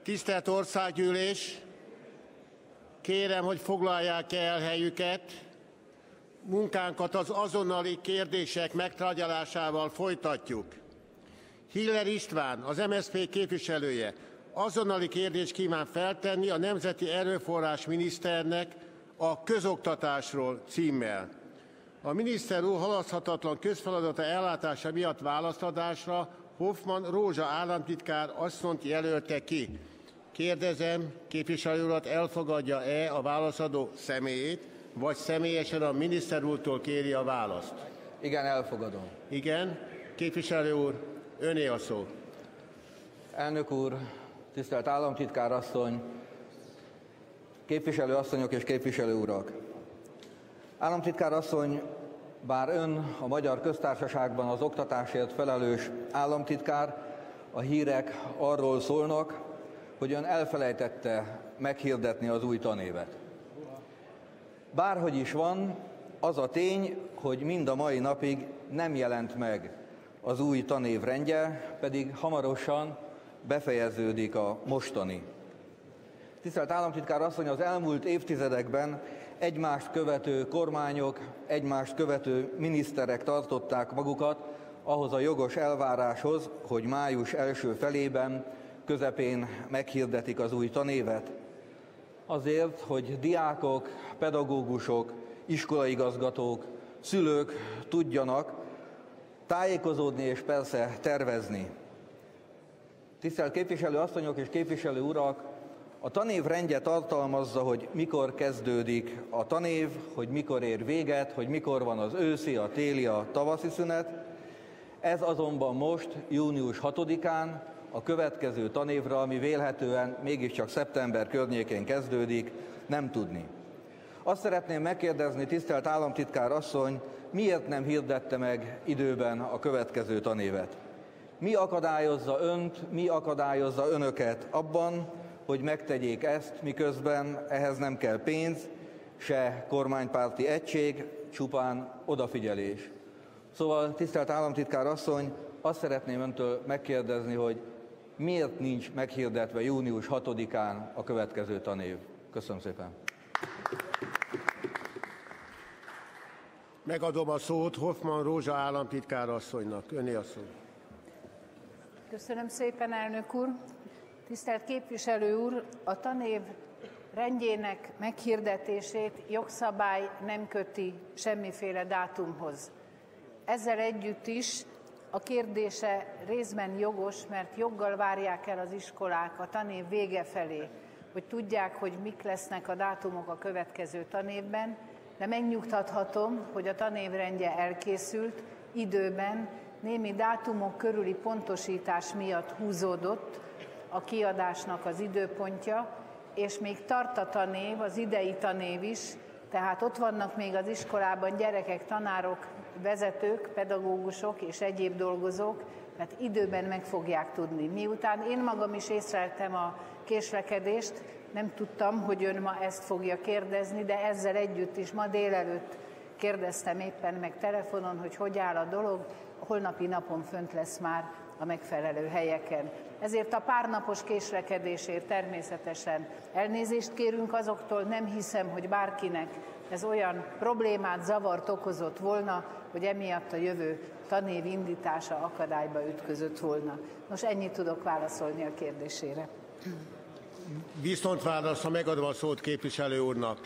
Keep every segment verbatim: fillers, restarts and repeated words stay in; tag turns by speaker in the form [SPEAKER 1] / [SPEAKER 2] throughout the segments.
[SPEAKER 1] Tisztelt Országgyűlés! Kérem, hogy foglalják el helyüket. Munkánkat az azonnali kérdések megtárgyalásával folytatjuk. Hiller István, az em es zé pé képviselője, azonnali kérdést kíván feltenni a Nemzeti Erőforrás miniszternek a közoktatásról címmel. A miniszter úr halaszthatatlan közfeladata ellátása miatt választadásra Hoffmann Rózsa államtitkár asszonyt jelölte ki. Kérdezem, képviselő urat, elfogadja-e a válaszadó személyét, vagy személyesen a miniszter úrtól kéri a választ?
[SPEAKER 2] Igen, elfogadom.
[SPEAKER 1] Igen. Képviselő úr, öné a szó.
[SPEAKER 2] Elnök úr, tisztelt államtitkár asszony, képviselő asszonyok és képviselő urak! Államtitkár asszony, bár ön a Magyar Köztársaságban az oktatásért felelős államtitkár, a hírek arról szólnak, hogy ön elfelejtette meghirdetni az új tanévet. Bárhogy is van, az a tény, hogy mind a mai napig nem jelent meg az új tanév rendje, pedig hamarosan befejeződik a mostani. Tisztelt államtitkár asszony, az elmúlt évtizedekben egymást követő kormányok, egymást követő miniszterek tartották magukat ahhoz a jogos elváráshoz, hogy május első felében, közepén meghirdetik az új tanévet. Azért, hogy diákok, pedagógusok, iskolaigazgatók, szülők tudjanak tájékozódni és persze tervezni. Tisztelt képviselő asszonyok és képviselő urak, a tanév rendje tartalmazza, hogy mikor kezdődik a tanév, hogy mikor ér véget, hogy mikor van az őszi, a téli, a tavaszi szünet. Ez azonban most, június hatodikán, a következő tanévre, ami vélhetően mégiscsak szeptember környékén kezdődik, nem tudni. Azt szeretném megkérdezni, tisztelt államtitkár asszony, miért nem hirdette meg időben a következő tanévet? Mi akadályozza önt, mi akadályozza önöket abban, hogy megtegyék ezt, miközben ehhez nem kell pénz, se kormánypárti egység, csupán odafigyelés. Szóval, tisztelt államtitkár asszony, azt szeretném öntől megkérdezni, hogy miért nincs meghirdetve június hatodikán a következő tanév? Köszönöm szépen.
[SPEAKER 1] Megadom a szót Hoffmann Rózsa államtitkár asszonynak. Öné a szó.
[SPEAKER 3] Köszönöm szépen, elnök úr. Tisztelt képviselő úr, a tanév rendjének meghirdetését jogszabály nem köti semmiféle dátumhoz. Ezzel együtt is a kérdése részben jogos, mert joggal várják el az iskolák a tanév vége felé, hogy tudják, hogy mik lesznek a dátumok a következő tanévben, de megnyugtathatom, hogy a tanévrendje elkészült, időben, némi dátumok körüli pontosítás miatt húzódott a kiadásnak az időpontja, és még tart a tanév, az idei tanév is, tehát ott vannak még az iskolában gyerekek, tanárok, vezetők, pedagógusok és egyéb dolgozók, tehát időben meg fogják tudni. Miután én magam is észreltem a késlekedést, nem tudtam, hogy ön ma ezt fogja kérdezni, de ezzel együtt is ma délelőtt kérdeztem éppen meg telefonon, hogy hogy áll a dolog, a holnapi napon fönt lesz már a megfelelő helyeken. Ezért a párnapos késlekedésért természetesen elnézést kérünk azoktól, nem hiszem, hogy bárkinek ez olyan problémát, zavart okozott volna, hogy emiatt a jövő tanév indítása akadályba ütközött volna. Nos, ennyit tudok válaszolni a kérdésére.
[SPEAKER 1] Viszont válaszra megadom a szót képviselő úrnak.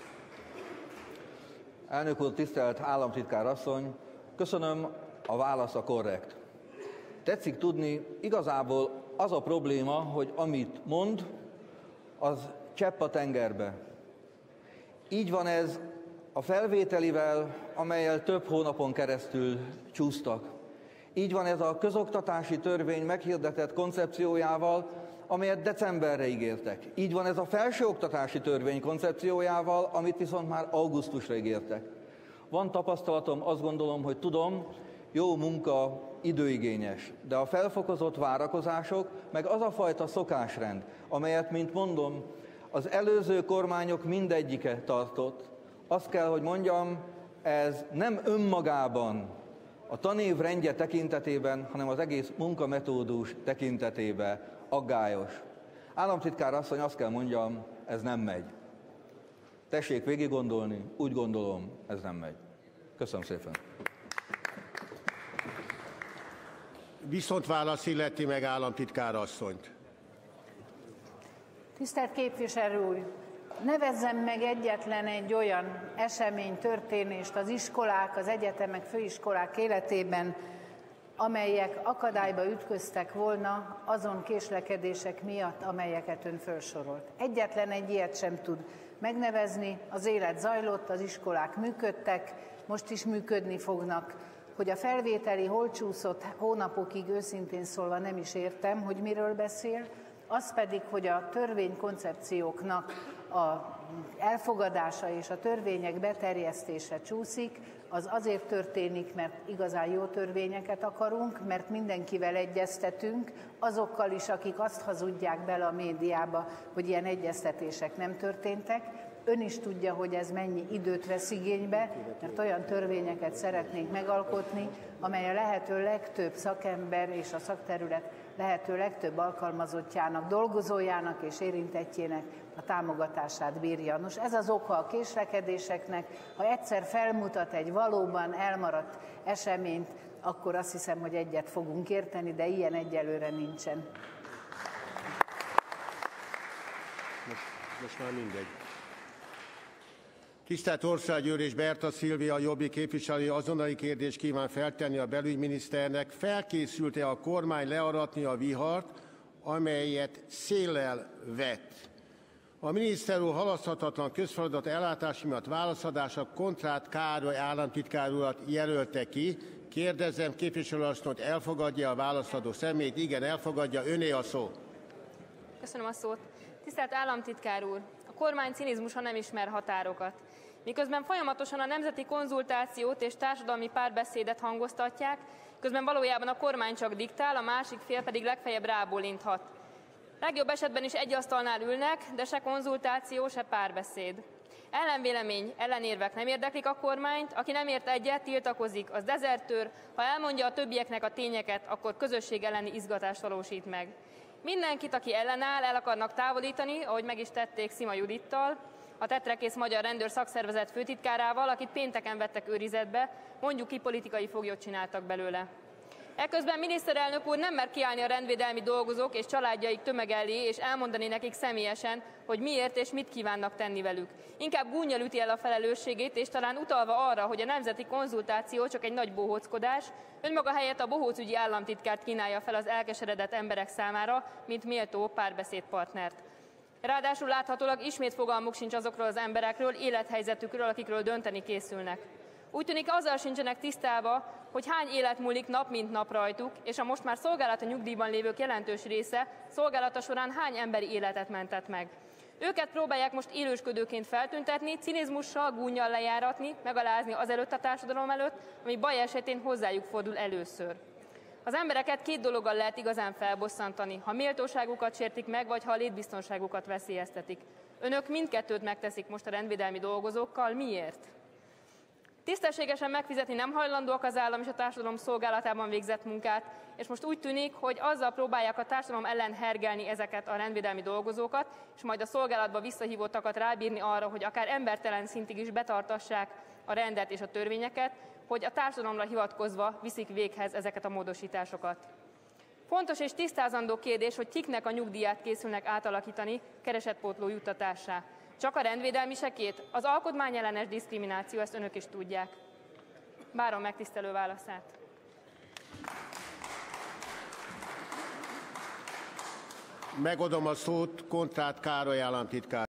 [SPEAKER 2] Elnök úr, tisztelt államtitkár asszony, köszönöm, a válasz a korrekt. Tetszik tudni, igazából az a probléma, hogy amit mond, az csepp a tengerbe. Így van ez a felvételivel, amellyel több hónapon keresztül csúsztak. Így van ez a közoktatási törvény meghirdetett koncepciójával, amelyet decemberre ígértek. Így van ez a felsőoktatási törvény koncepciójával, amit viszont már augusztusra ígértek. Van tapasztalatom, azt gondolom, hogy tudom, jó munka időigényes, de a felfokozott várakozások, meg az a fajta szokásrend, amelyet, mint mondom, az előző kormányok mindegyike tartott, azt kell, hogy mondjam, ez nem önmagában a tanév rendje tekintetében, hanem az egész munkametódus tekintetében aggályos. Államtitkár asszony, azt kell mondjam, ez nem megy. Tessék végig gondolni, úgy gondolom, ez nem megy. Köszönöm szépen.
[SPEAKER 1] Viszontválasz illeti meg államtitkár asszonyt.
[SPEAKER 3] Tisztelt képviselő úr! Nevezzem meg egyetlen egy olyan esemény, történést az iskolák, az egyetemek, főiskolák életében, amelyek akadályba ütköztek volna azon késlekedések miatt, amelyeket ön felsorolt. Egyetlen egy ilyet sem tud megnevezni, az élet zajlott, az iskolák működtek, most is működni fognak. Hogy a felvételi hol csúszott hónapokig, őszintén szólva nem is értem, hogy miről beszél, az pedig, hogy a törvénykoncepcióknak a elfogadása és a törvények beterjesztése csúszik, az azért történik, mert igazán jó törvényeket akarunk, mert mindenkivel egyeztetünk, azokkal is, akik azt hazudják bele a médiába, hogy ilyen egyeztetések nem történtek. Ön is tudja, hogy ez mennyi időt vesz igénybe, mert olyan törvényeket szeretnénk megalkotni, amely a lehető legtöbb szakember és a szakterület lehető legtöbb alkalmazottjának, dolgozójának és érintettjének a támogatását bírja. Nos, ez az oka a késlekedéseknek. Ha egyszer felmutat egy valóban elmaradt eseményt, akkor azt hiszem, hogy egyet fogunk érteni, de ilyen egyelőre nincsen.
[SPEAKER 1] Most, most már mindegy. Tisztelt Országgyűlés, Berta Szilvia, Jobbik képviselő azonnali kérdést kíván feltenni a belügyminiszternek. Felkészült-e a kormány learatni a vihart, amelyet széllel vett? A miniszter úr halaszthatatlan közfeladat ellátási miatt válaszadása Kontrát Károly államtitkár urat jelölte ki. Kérdezem, képviselőasszonyt, elfogadja a válaszadó személyt? Igen, elfogadja. Öné a szó.
[SPEAKER 4] Köszönöm a szót. Tisztelt államtitkár úr! A kormány cinizmusa nem ismer határokat. Miközben folyamatosan a nemzeti konzultációt és társadalmi párbeszédet hangoztatják, közben valójában a kormány csak diktál, a másik fél pedig legfeljebb rábólinthat. Legjobb esetben is egy asztalnál ülnek, de se konzultáció, se párbeszéd. Ellenvélemény, ellenérvek nem érdeklik a kormányt, aki nem ért egyet, tiltakozik, az dezertőr, ha elmondja a többieknek a tényeket, akkor közösség elleni izgatást valósít meg. Mindenkit, aki ellenáll, el akarnak távolítani, ahogy meg is tették Szima Judittal, a tetrekész magyar rendőr szakszervezet főtitkárával, akit pénteken vettek őrizetbe, mondjuk ki, politikai foglyot csináltak belőle. Eközben miniszterelnök úr nem mer kiállni a rendvédelmi dolgozók és családjaik tömeg elé, és elmondani nekik személyesen, hogy miért és mit kívánnak tenni velük. Inkább gúnnyal üti el a felelősségét, és talán utalva arra, hogy a nemzeti konzultáció csak egy nagy bohóckodás, önmaga helyett a bohócügyi államtitkárt kínálja fel az elkeseredett emberek számára, mint méltó párbeszédpartnert. Ráadásul láthatólag ismét fogalmuk sincs azokról az emberekről, élethelyzetükről, akikről dönteni készülnek. Úgy tűnik, azzal sincsenek tisztába, hogy hány élet múlik nap mint nap rajtuk, és a most már szolgálati nyugdíjban lévők jelentős része szolgálata során hány emberi életet mentett meg. Őket próbálják most élősködőként feltüntetni, cinizmussal, gúnnyal lejáratni, megalázni azelőtt a társadalom előtt, ami baj esetén hozzájuk fordul először. Az embereket két dologgal lehet igazán felbosszantani, ha méltóságukat sértik meg, vagy ha a létbiztonságukat veszélyeztetik. Önök mindkettőt megteszik most a rendvédelmi dolgozókkal. Miért? Tisztességesen megfizetni nem hajlandóak az állam és a társadalom szolgálatában végzett munkát, és most úgy tűnik, hogy azzal próbálják a társadalom ellen hergelni ezeket a rendvédelmi dolgozókat, és majd a szolgálatba visszahívottakat rábírni arra, hogy akár embertelen szintig is betartassák a rendet és a törvényeket, hogy a társadalomra hivatkozva viszik véghez ezeket a módosításokat. Fontos és tisztázandó kérdés, hogy kiknek a nyugdíját készülnek átalakítani keresetpótló juttatássá. Csak a rendvédelmisekét? Az alkotmányellenes diszkrimináció, ezt önök is tudják. Várom megtisztelő válaszát.
[SPEAKER 1] Megadom a szót Kontrát Károly államtitkár.